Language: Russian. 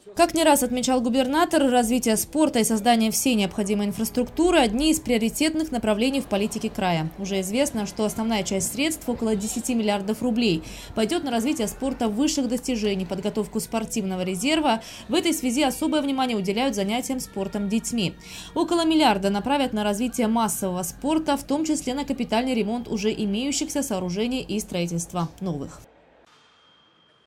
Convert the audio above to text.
Как не раз отмечал губернатор, развитие спорта и создание всей необходимой инфраструктуры – одни из приоритетных направлений в политике края. Уже известно, что основная часть средств, около 10 миллиардов рублей, пойдет на развитие спорта высших достижений, подготовку спортивного резерва. В этой связи особое внимание уделяют занятиям спортом детьми. Около миллиарда направят на развитие массового спорта, в том числе на капитальный ремонт уже имеющихся сооружений и строительство новых.